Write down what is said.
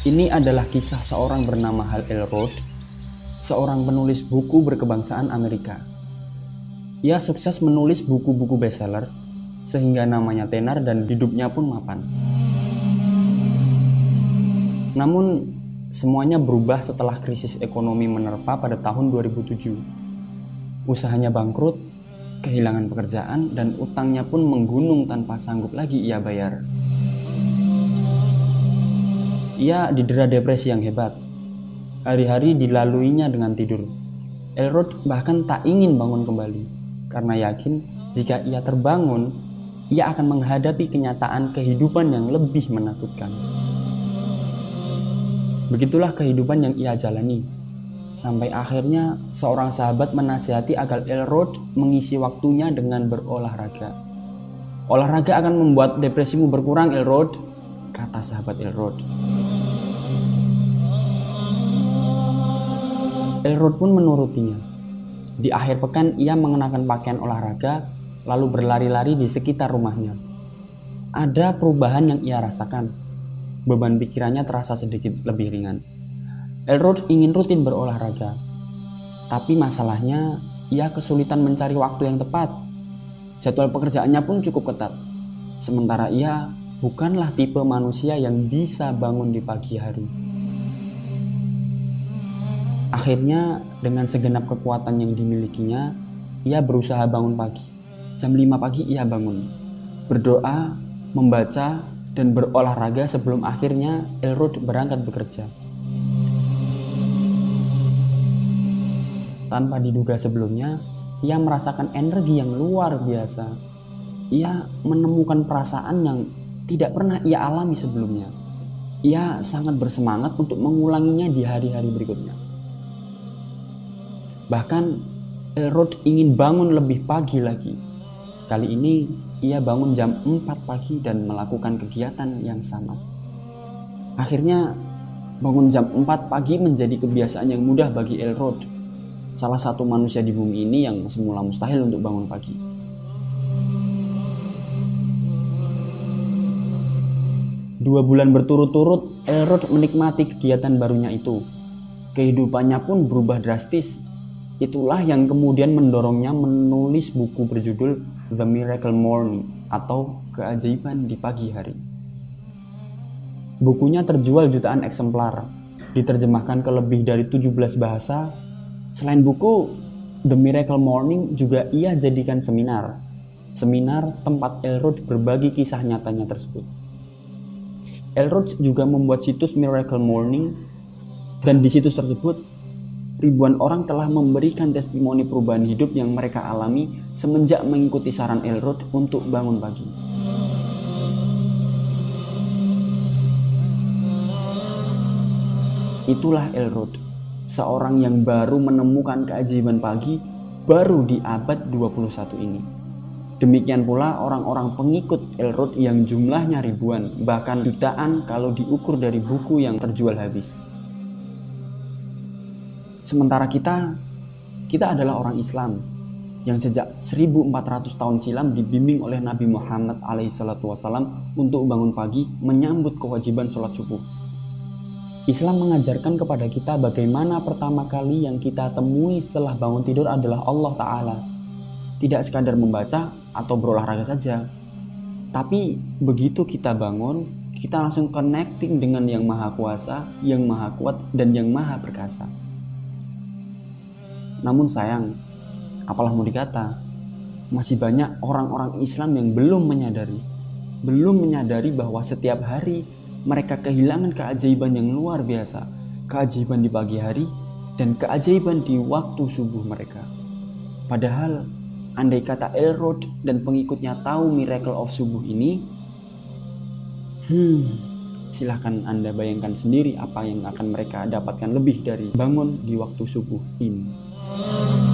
Ini adalah kisah seorang bernama Hal Elrod, seorang penulis buku berkebangsaan Amerika. Ia sukses menulis buku-buku bestseller, sehingga namanya tenar dan hidupnya pun mapan. Namun, semuanya berubah setelah krisis ekonomi menerpa pada tahun 2007. Usahanya bangkrut, kehilangan pekerjaan, dan utangnya pun menggunung tanpa sanggup lagi ia bayar. Ia didera depresi yang hebat. Hari-hari dilaluinya dengan tidur. Elrod bahkan tak ingin bangun kembali, karena yakin jika ia terbangun, ia akan menghadapi kenyataan kehidupan yang lebih menakutkan. Begitulah kehidupan yang ia jalani, sampai akhirnya seorang sahabat menasihati agar Elrod mengisi waktunya dengan berolahraga. Olahraga akan membuat depresimu berkurang, Elrod, kata sahabat Elrod. Elrod pun menurutinya. Di akhir pekan ia mengenakan pakaian olahraga lalu berlari-lari di sekitar rumahnya. Ada perubahan yang ia rasakan. Beban pikirannya terasa sedikit lebih ringan. Elrod ingin rutin berolahraga. Tapi masalahnya ia kesulitan mencari waktu yang tepat. Jadwal pekerjaannya pun cukup ketat. Sementara ia bukanlah tipe manusia yang bisa bangun di pagi hari. Akhirnya, dengan segenap kekuatan yang dimilikinya, ia berusaha bangun pagi. Jam 5 pagi ia bangun, berdoa, membaca, dan berolahraga sebelum akhirnya Elrod berangkat bekerja. Tanpa diduga sebelumnya, ia merasakan energi yang luar biasa. Ia menemukan perasaan yang tidak pernah ia alami sebelumnya. Ia sangat bersemangat untuk mengulanginya di hari-hari berikutnya. Bahkan Elrod ingin bangun lebih pagi lagi. Kali ini ia bangun jam 4 pagi dan melakukan kegiatan yang sama. Akhirnya bangun jam 4 pagi menjadi kebiasaan yang mudah bagi Elrod, salah satu manusia di bumi ini yang semula mustahil untuk bangun pagi. Dua bulan berturut-turut Elrod menikmati kegiatan barunya itu. Kehidupannya pun berubah drastis. Itulah yang kemudian mendorongnya menulis buku berjudul The Miracle Morning atau Keajaiban di Pagi Hari. Bukunya terjual jutaan eksemplar, diterjemahkan ke lebih dari 17 bahasa. Selain buku, The Miracle Morning juga ia jadikan seminar tempat Elrod berbagi kisah nyatanya tersebut. Elrod juga membuat situs Miracle Morning, dan di situs tersebut ribuan orang telah memberikan testimoni perubahan hidup yang mereka alami semenjak mengikuti saran Elrod untuk bangun pagi. Itulah Elrod, seorang yang baru menemukan keajaiban pagi baru di abad 21 ini. Demikian pula orang-orang pengikut Elrod yang jumlahnya ribuan, bahkan jutaan kalau diukur dari buku yang terjual habis. Sementara kita adalah orang Islam yang sejak 1400 tahun silam dibimbing oleh Nabi Muhammad SAW untuk bangun pagi menyambut kewajiban sholat subuh. Islam mengajarkan kepada kita bagaimana pertama kali yang kita temui setelah bangun tidur adalah Allah Ta'ala. Tidak sekadar membaca atau berolahraga saja. Tapi begitu kita bangun, kita langsung connecting dengan Yang Maha Kuasa, Yang Maha Kuat, dan Yang Maha Perkasa. Namun sayang, apalah mau dikata, masih banyak orang-orang Islam yang belum menyadari bahwa setiap hari mereka kehilangan keajaiban yang luar biasa, keajaiban di pagi hari dan keajaiban di waktu subuh mereka. Padahal, andai kata Elrod dan pengikutnya tahu miracle of subuh ini, silahkan Anda bayangkan sendiri apa yang akan mereka dapatkan lebih dari bangun di waktu subuh ini.